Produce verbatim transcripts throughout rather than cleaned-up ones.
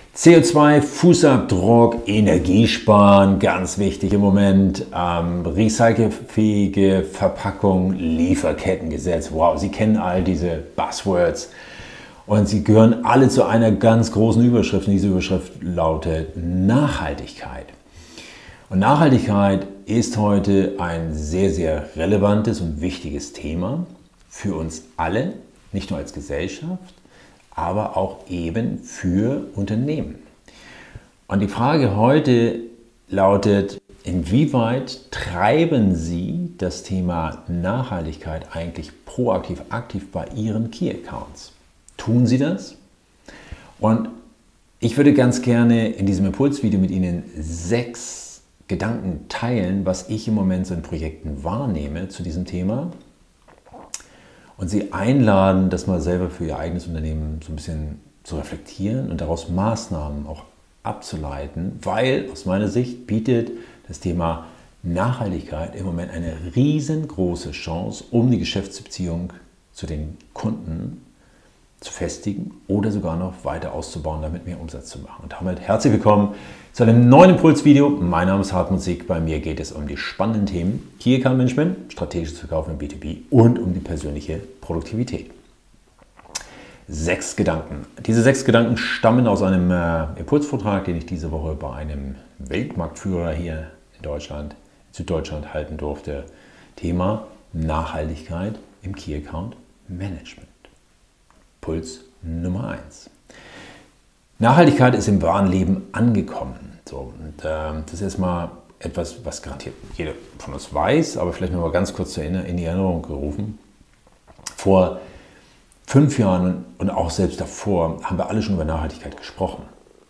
C O zwei Fußabdruck, Energiesparen, ganz wichtig im Moment, ähm, recycelfähige Verpackung, Lieferkettengesetz. Wow, Sie kennen all diese Buzzwords und sie gehören alle zu einer ganz großen Überschrift. Und diese Überschrift lautet Nachhaltigkeit. Und Nachhaltigkeit ist heute ein sehr, sehr relevantes und wichtiges Thema für uns alle, nicht nur als Gesellschaft, aber auch eben für Unternehmen. Und die Frage heute lautet, inwieweit treiben Sie das Thema Nachhaltigkeit eigentlich proaktiv, aktiv bei Ihren Key Accounts? Tun Sie das? Und ich würde ganz gerne in diesem Impulsvideo mit Ihnen sechs Gedanken teilen, was ich im Moment so in Projekten wahrnehme zu diesem Thema. Und Sie einladen, das mal selber für Ihr eigenes Unternehmen so ein bisschen zu reflektieren und daraus Maßnahmen auch abzuleiten, weil aus meiner Sicht bietet das Thema Nachhaltigkeit im Moment eine riesengroße Chance, um die Geschäftsbeziehung zu den Kunden zu festigen oder sogar noch weiter auszubauen, damit mehr Umsatz zu machen. Und damit herzlich willkommen zu einem neuen Impulsvideo. Mein Name ist Hartmut Sieg. Bei mir geht es um die spannenden Themen Key Account Management, strategisches Verkaufen im B zwei B und um die persönliche Produktivität. Sechs Gedanken. Diese sechs Gedanken stammen aus einem äh, Impulsvortrag, den ich diese Woche bei einem Weltmarktführer hier in Deutschland, in Süddeutschland halten durfte. Thema Nachhaltigkeit im Key Account Management. Puls Nummer eins. Nachhaltigkeit ist im wahren Leben angekommen. So, und, äh, das ist erstmal etwas, was garantiert jeder von uns weiß, aber vielleicht noch mal ganz kurz in die Erinnerung gerufen. Vor fünf Jahren und auch selbst davor haben wir alle schon über Nachhaltigkeit gesprochen.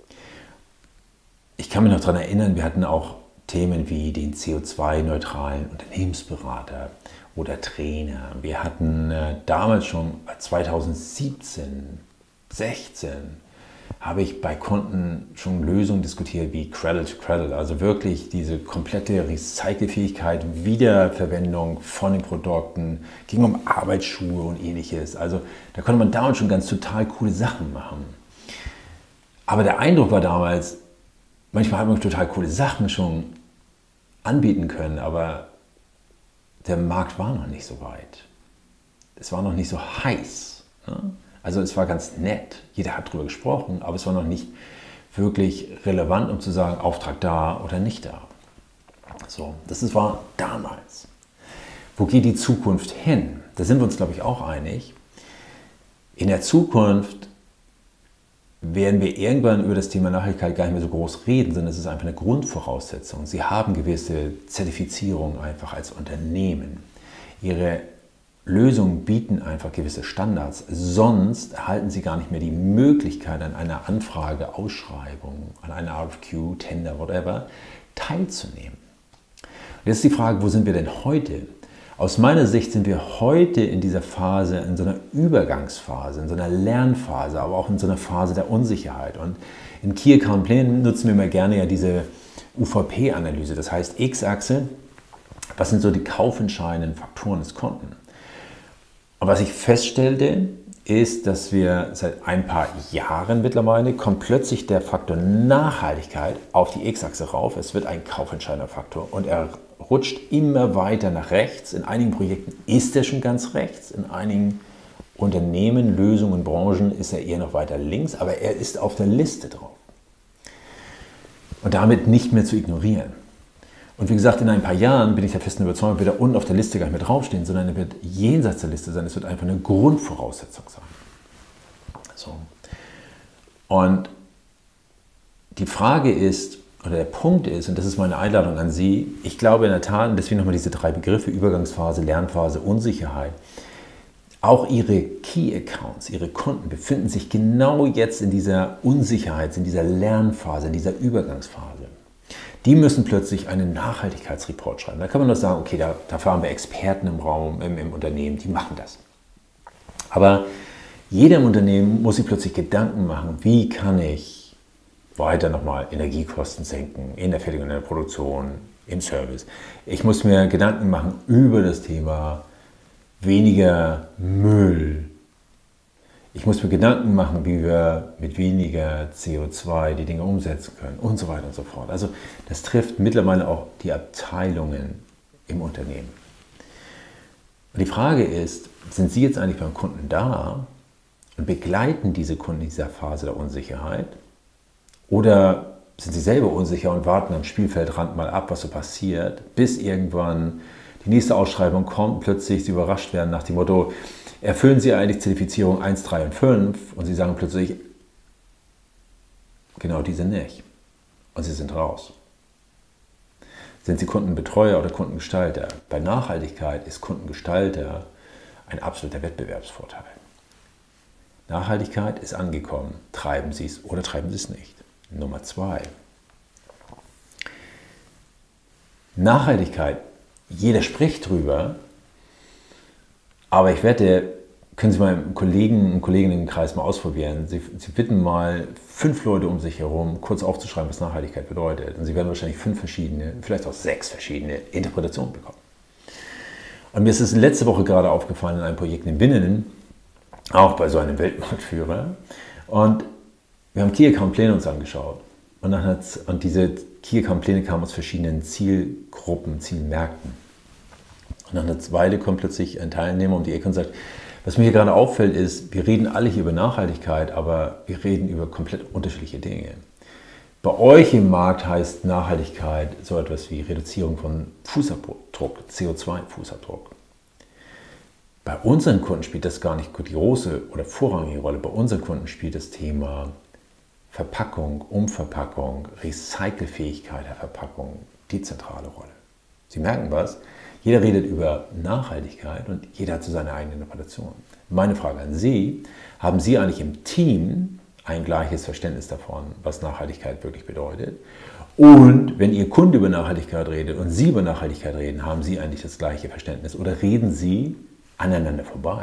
Ich kann mich noch daran erinnern, wir hatten auch Themen wie den C O zwei neutralen Unternehmensberater oder Trainer. Wir hatten äh, damals schon zweitausendsiebzehn, sechzehn habe ich bei Kunden schon Lösungen diskutiert wie Cradle to Cradle, also wirklich diese komplette Recycelfähigkeit, Wiederverwendung von den Produkten, ging um Arbeitsschuhe und ähnliches. Also da konnte man damals schon ganz total coole Sachen machen. Aber der Eindruck war damals, manchmal hat man total coole Sachen schon anbieten können, aber der Markt war noch nicht so weit. Es war noch nicht so heiß. Ne? Also es war ganz nett, jeder hat darüber gesprochen, aber es war noch nicht wirklich relevant, um zu sagen, Auftrag da oder nicht da. So, das war damals. Wo geht die Zukunft hin? Da sind wir uns, glaube ich, auch einig. In der Zukunft werden wir irgendwann über das Thema Nachhaltigkeit gar nicht mehr so groß reden, sondern es ist einfach eine Grundvoraussetzung. Sie haben gewisse Zertifizierungen einfach als Unternehmen. Ihre Lösungen bieten einfach gewisse Standards, sonst erhalten Sie gar nicht mehr die Möglichkeit, an einer Anfrage, Ausschreibung, an einer R F Q, Tender, whatever, teilzunehmen. Und jetzt ist die Frage, wo sind wir denn heute? Aus meiner Sicht sind wir heute in dieser Phase, in so einer Übergangsphase, in so einer Lernphase, aber auch in so einer Phase der Unsicherheit. Und in Key Account Planning nutzen wir immer gerne ja diese U V P-Analyse, das heißt X-Achse, was sind so die kaufentscheidenden Faktoren des Kunden? Und was ich feststellte, ist, dass wir seit ein paar Jahren mittlerweile kommt plötzlich der Faktor Nachhaltigkeit auf die X-Achse rauf. Es wird ein kaufentscheidender Faktor und er rutscht immer weiter nach rechts. In einigen Projekten ist er schon ganz rechts, in einigen Unternehmen, Lösungen, Branchen ist er eher noch weiter links, aber er ist auf der Liste drauf. Und damit nicht mehr zu ignorieren. Und wie gesagt, in ein paar Jahren bin ich der festen Überzeugung, wird er unten auf der Liste gar nicht mehr draufstehen, sondern er wird jenseits der Liste sein. Es wird einfach eine Grundvoraussetzung sein. So. Und die Frage ist, oder der Punkt ist, und das ist meine Einladung an Sie, ich glaube in der Tat, und deswegen nochmal diese drei Begriffe, Übergangsphase, Lernphase, Unsicherheit, auch Ihre Key Accounts, Ihre Kunden befinden sich genau jetzt in dieser Unsicherheit, in dieser Lernphase, in dieser Übergangsphase. Die müssen plötzlich einen Nachhaltigkeitsreport schreiben. Da kann man nur sagen, okay, da, dafür haben wir Experten im Raum, im, im Unternehmen, die machen das. Aber jeder im Unternehmen muss sich plötzlich Gedanken machen, wie kann ich weiter nochmal Energiekosten senken in der Fertigung, in der Produktion, im Service. Ich muss mir Gedanken machen über das Thema weniger Müll Ich muss mir Gedanken machen, wie wir mit weniger C O zwei die Dinge umsetzen können und so weiter und so fort. Also das trifft mittlerweile auch die Abteilungen im Unternehmen. Und die Frage ist, sind Sie jetzt eigentlich beim Kunden da und begleiten diese Kunden in dieser Phase der Unsicherheit? Oder sind Sie selber unsicher und warten am Spielfeldrand mal ab, was so passiert, bis irgendwann die nächste Ausschreibung kommt und plötzlich Sie überrascht werden nach dem Motto, erfüllen Sie eigentlich Zertifizierung eins, drei und fünf und Sie sagen plötzlich, genau diese nicht. Und Sie sind raus. Sind Sie Kundenbetreuer oder Kundengestalter? Bei Nachhaltigkeit ist Kundengestalter ein absoluter Wettbewerbsvorteil. Nachhaltigkeit ist angekommen. Treiben Sie es oder treiben Sie es nicht. Nummer zwei. Nachhaltigkeit. Jeder spricht drüber, aber ich wette, können Sie mal im Kollegen und Kolleginnenkreis mal ausprobieren. Sie, Sie bitten mal fünf Leute um sich herum, kurz aufzuschreiben, was Nachhaltigkeit bedeutet. Und Sie werden wahrscheinlich fünf verschiedene, vielleicht auch sechs verschiedene Interpretationen bekommen. Und mir ist es letzte Woche gerade aufgefallen in einem Projekt in Binnen, auch bei so einem Weltmarktführer. Und wir haben Key Account Pläne uns angeschaut. Und, dann hat's, und diese Key Account Pläne kamen aus verschiedenen Zielgruppen, Zielmärkten. Und nach einer Weile kommt plötzlich ein Teilnehmer um die Ecke und sagt, was mir hier gerade auffällt ist, wir reden alle hier über Nachhaltigkeit, aber wir reden über komplett unterschiedliche Dinge. Bei euch im Markt heißt Nachhaltigkeit so etwas wie Reduzierung von Fußabdruck, C O zwei Fußabdruck. Bei unseren Kunden spielt das gar nicht die große oder vorrangige Rolle. Bei unseren Kunden spielt das Thema Verpackung, Umverpackung, Recycelfähigkeit der Verpackung die zentrale Rolle. Sie merken was? Jeder redet über Nachhaltigkeit und jeder hat so seine eigene Interpretation. Meine Frage an Sie, haben Sie eigentlich im Team ein gleiches Verständnis davon, was Nachhaltigkeit wirklich bedeutet? Und wenn Ihr Kunde über Nachhaltigkeit redet und Sie über Nachhaltigkeit reden, haben Sie eigentlich das gleiche Verständnis oder reden Sie aneinander vorbei?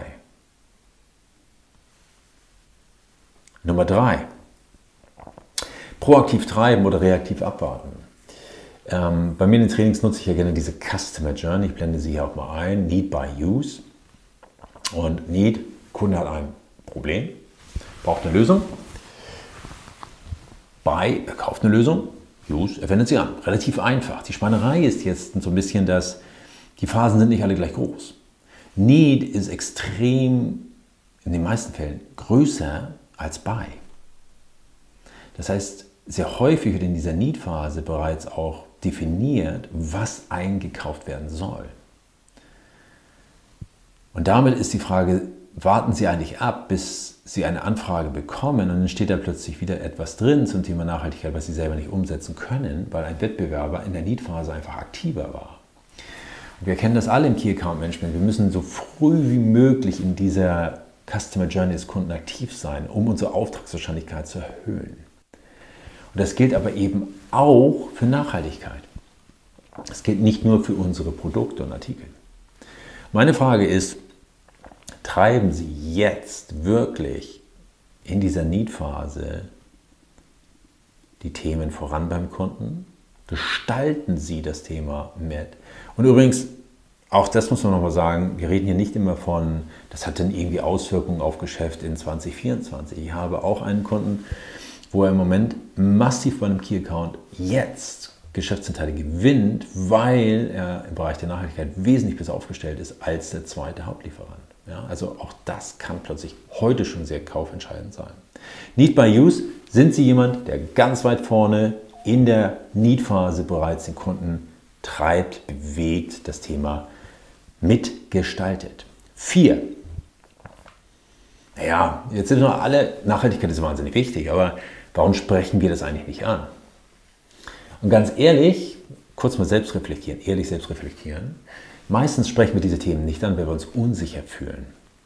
Nummer drei. Proaktiv treiben oder reaktiv abwarten. Ähm, bei mir in den Trainings nutze ich ja gerne diese Customer Journey. Ich blende sie hier auch mal ein. Need by Use. Und Need, Kunde hat ein Problem, braucht eine Lösung. Buy, er kauft eine Lösung. Use, er wendet sie an. Relativ einfach. Die Spannerei ist jetzt so ein bisschen, dass die Phasen sind nicht alle gleich groß. Need ist extrem, in den meisten Fällen, größer als Buy. Das heißt, sehr häufig wird in dieser Need-Phase bereits auch definiert, was eingekauft werden soll. Und damit ist die Frage, warten Sie eigentlich ab, bis Sie eine Anfrage bekommen und dann steht da plötzlich wieder etwas drin zum Thema Nachhaltigkeit, was Sie selber nicht umsetzen können, weil ein Wettbewerber in der Need-Phase einfach aktiver war. Und wir kennen das alle im Key Account Management. Wir müssen so früh wie möglich in dieser Customer Journey des Kunden aktiv sein, um unsere Auftragswahrscheinlichkeit zu erhöhen. Und das gilt aber eben auch für Nachhaltigkeit. Das gilt nicht nur für unsere Produkte und Artikel. Meine Frage ist, treiben Sie jetzt wirklich in dieser Need-Phase die Themen voran beim Kunden? Gestalten Sie das Thema mit? Und übrigens, auch das muss man nochmal sagen, wir reden hier nicht immer von, das hat dann irgendwie Auswirkungen auf Geschäft in zwanzig vierundzwanzig. Ich habe auch einen Kunden, wo er im Moment massiv bei einem Key-Account jetzt Geschäftsanteile gewinnt, weil er im Bereich der Nachhaltigkeit wesentlich besser aufgestellt ist als der zweite Hauptlieferant. Ja, also auch das kann plötzlich heute schon sehr kaufentscheidend sein. Need by Use, sind Sie jemand, der ganz weit vorne in der Need-Phase bereits den Kunden treibt, bewegt, das Thema mitgestaltet. Vier. Naja, jetzt sind wir alle, Nachhaltigkeit ist wahnsinnig wichtig, aber warum sprechen wir das eigentlich nicht an? Und ganz ehrlich, kurz mal selbst reflektieren, ehrlich selbst reflektieren, meistens sprechen wir diese Themen nicht an, weil wir uns unsicher fühlen.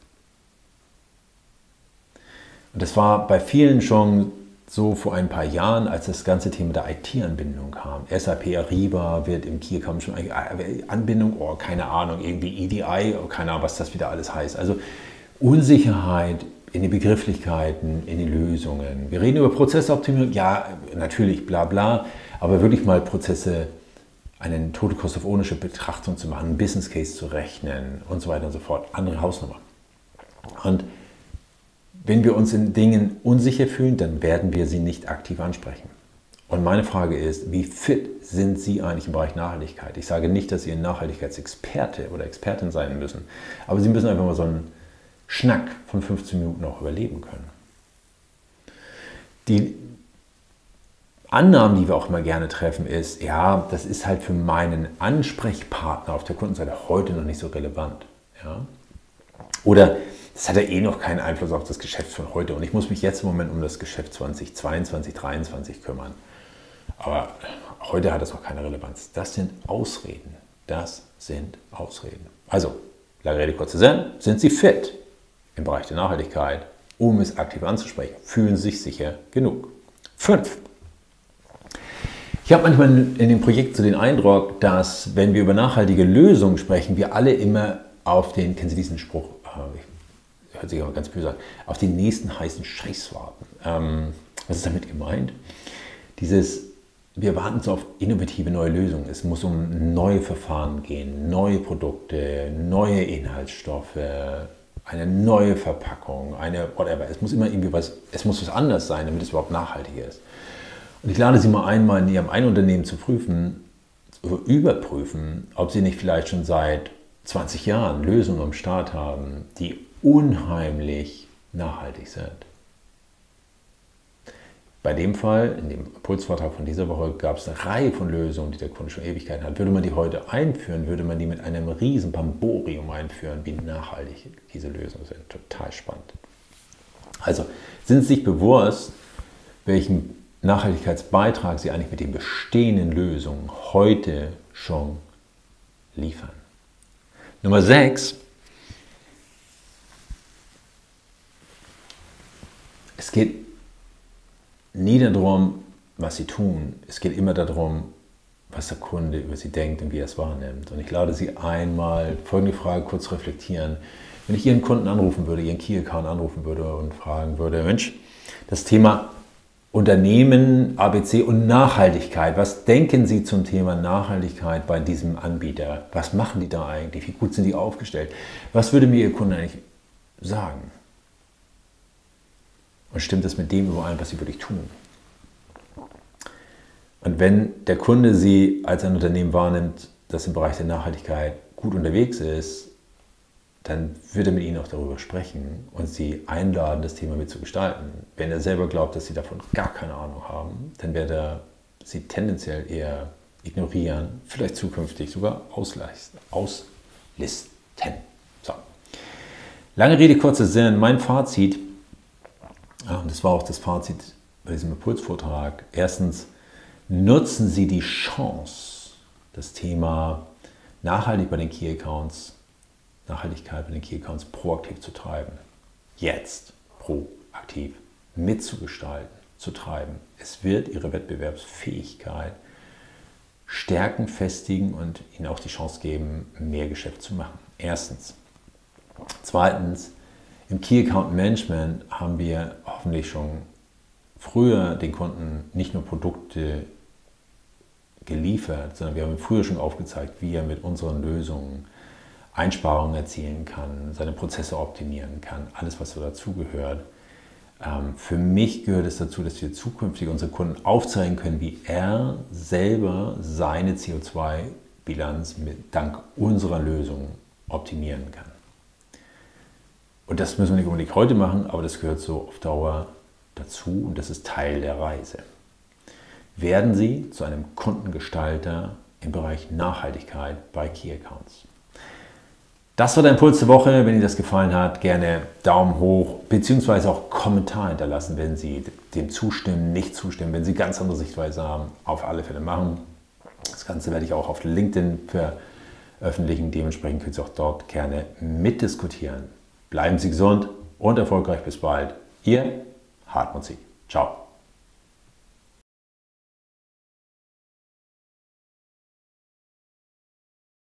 Und das war bei vielen schon so vor ein paar Jahren, als das ganze Thema der I T-Anbindung kam. S A P Ariba wird im Key Account schon Anbindung, oh, keine Ahnung, irgendwie E D I, oh, keine Ahnung, was das wieder alles heißt. Also Unsicherheit in den Begrifflichkeiten, in den Lösungen. Wir reden über Prozessoptimierung, ja, natürlich, bla bla, aber wirklich mal Prozesse, einen Total Cost of Ownership Betrachtung zu machen, einen Business Case zu rechnen und so weiter und so fort. Andere Hausnummer. Und Wenn wir uns in Dingen unsicher fühlen, dann werden wir sie nicht aktiv ansprechen. Und meine Frage ist, wie fit sind Sie eigentlich im Bereich Nachhaltigkeit? Ich sage nicht, dass Sie ein Nachhaltigkeitsexperte oder Expertin sein müssen, aber Sie müssen einfach mal so einen Schnack von fünfzehn Minuten auch überleben können. Die Annahmen, die wir auch immer gerne treffen, ist, ja, das ist halt für meinen Ansprechpartner auf der Kundenseite heute noch nicht so relevant. Ja? Oder das hat ja eh noch keinen Einfluss auf das Geschäft von heute und ich muss mich jetzt im Moment um das Geschäft zweitausendzweiundzwanzig, zweitausenddreiundzwanzig kümmern. Aber heute hat das noch keine Relevanz. Das sind Ausreden. Das sind Ausreden. Also, lange Rede, kurzer Sinn, sind Sie fit im Bereich der Nachhaltigkeit, um es aktiv anzusprechen? Fühlen Sie sich sicher genug? Fünf. Ich habe manchmal in dem Projekt so den Eindruck, dass, wenn wir über nachhaltige Lösungen sprechen, wir alle immer auf den, kennen Sie diesen Spruch, hört sich aber ganz böse an, auf den nächsten heißen Scheiß warten. Ähm, was ist damit gemeint? Dieses, wir warten so auf innovative neue Lösungen. Es muss um neue Verfahren gehen, neue Produkte, neue Inhaltsstoffe, eine neue Verpackung, eine whatever. Es muss immer irgendwie was, es muss was anderes sein, damit es überhaupt nachhaltig ist. Und ich lade Sie mal ein, mal in Ihrem Einunternehmen zu prüfen, zu überprüfen, ob Sie nicht vielleicht schon seit zwanzig Jahren Lösungen am Start haben, die unheimlich nachhaltig sind. Bei dem Fall, in dem Impulsvortrag von dieser Woche, gab es eine Reihe von Lösungen, die der Kunde schon Ewigkeiten hat. Würde man die heute einführen, würde man die mit einem riesen Pamborium einführen, wie nachhaltig diese Lösungen sind. Total spannend. Also sind Sie sich bewusst, welchen Nachhaltigkeitsbeitrag Sie eigentlich mit den bestehenden Lösungen heute schon liefern. Nummer sechs. Es geht nie darum, was Sie tun. Es geht immer darum, was der Kunde über Sie denkt und wie er es wahrnimmt. Und ich lade Sie einmal folgende Frage kurz reflektieren. Wenn ich Ihren Kunden anrufen würde, Ihren Key-Account anrufen würde und fragen würde, Mensch, das Thema Unternehmen, A B C und Nachhaltigkeit. Was denken Sie zum Thema Nachhaltigkeit bei diesem Anbieter? Was machen die da eigentlich? Wie gut sind die aufgestellt? Was würde mir Ihr Kunde eigentlich sagen? Und stimmt das mit dem überein, was Sie wirklich tun? Und wenn der Kunde Sie als ein Unternehmen wahrnimmt, das im Bereich der Nachhaltigkeit gut unterwegs ist, dann wird er mit Ihnen auch darüber sprechen und Sie einladen, das Thema mitzugestalten. Wenn er selber glaubt, dass Sie davon gar keine Ahnung haben, dann wird er Sie tendenziell eher ignorieren, vielleicht zukünftig sogar auslisten. auslisten. So. Lange Rede, kurzer Sinn. Mein Fazit, und das war auch das Fazit bei diesem Impulsvortrag. Erstens, nutzen Sie die Chance, das Thema nachhaltig bei den Key Accounts Nachhaltigkeit bei den Key Accounts proaktiv zu treiben. Jetzt proaktiv mitzugestalten, zu treiben. Es wird Ihre Wettbewerbsfähigkeit stärken, festigen und Ihnen auch die Chance geben, mehr Geschäft zu machen. Erstens. Zweitens, im Key Account Management haben wir hoffentlich schon früher den Kunden nicht nur Produkte geliefert, sondern wir haben früher schon aufgezeigt, wie er mit unseren Lösungen Einsparungen erzielen kann, seine Prozesse optimieren kann, alles, was so dazugehört. Ähm, für mich gehört es dazu, dass wir zukünftig unsere Kunden aufzeigen können, wie er selber seine C O zwei Bilanz mit, dank unserer Lösung optimieren kann. Und das müssen wir nicht unbedingt heute machen, aber das gehört so auf Dauer dazu und das ist Teil der Reise. Werden Sie zu einem Kundengestalter im Bereich Nachhaltigkeit bei Key Accounts. Das war der Impuls der Woche. Wenn Ihnen das gefallen hat, gerne Daumen hoch, beziehungsweise auch Kommentar hinterlassen, wenn Sie dem zustimmen, nicht zustimmen, wenn Sie ganz andere Sichtweise haben, auf alle Fälle machen. Das Ganze werde ich auch auf LinkedIn veröffentlichen. Dementsprechend können Sie auch dort gerne mitdiskutieren. Bleiben Sie gesund und erfolgreich. Bis bald. Ihr Hartmut Sieg. Ciao.